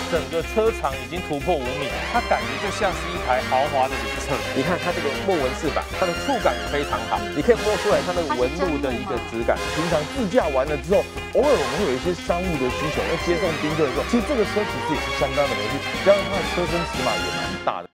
整个车长已经突破5米，它感觉就像是一台豪华的旅车。 你看它这个木纹饰板，它的触感也非常好，你可以摸出来它那个纹路的一个质感。 平常自驾完了之后，偶尔我们会有一些商务的需求，要接送宾客的时候，其实这个车其实也是相当的合适，加上它的车身尺码也蛮大的。